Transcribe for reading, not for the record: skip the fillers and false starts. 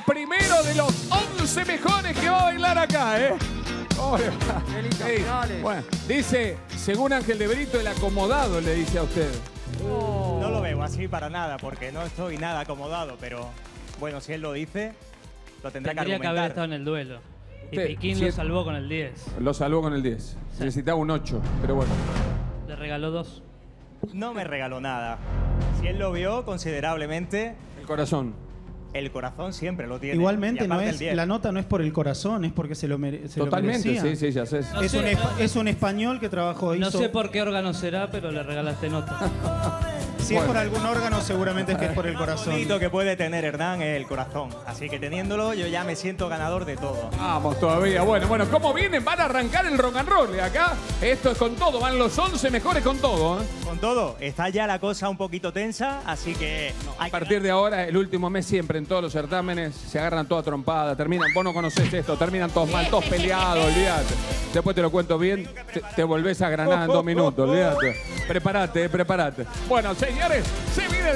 Primero de los 11 mejores que va a bailar acá, ¿eh? ¿Cómo le va? Ey, bueno, dice, según Ángel de Brito, el acomodado le dice a usted. No lo veo así para nada, porque no estoy nada acomodado, pero bueno, si él lo dice, lo tendrá que Tendría que haber argumentar. estado en el duelo. Y Usted, Piquín si lo es- salvó con el 10. Lo salvó con el 10. Necesitaba un 8, pero bueno. Le regaló 2. No me regaló nada. Si él lo vio considerablemente, El corazón. el corazón siempre lo tiene. Igualmente Y no aparte el es, 10. la nota no es por el corazón, es porque se lo Totalmente, merecía. sí, sí, ya sé. No Es, sé, un, es un español que trabajó, No hizo... sé por qué órgano será, pero le regalaste nota. Si es por algún órgano, seguramente es que es por el corazón. Bonito que puede tener Hernán es el corazón. Así que teniéndolo, yo ya me siento ganador de todo. Vamos todavía. Bueno, ¿cómo vienen? Van a arrancar el rock and roll acá. Esto es con todo. Van los 11 mejores con todo, ¿eh? Con todo, está ya la cosa un poquito tensa, así que... A partir de ahora, el último mes siempre, en todos los certámenes, se agarran toda trompada, terminan, vos no conocés esto, terminan todos mal, todos peleados, olvídate. Después te lo cuento bien, te volvés a Granada en 2 minutos, olvídate. Prepárate, prepárate. Bueno, señores, se viene...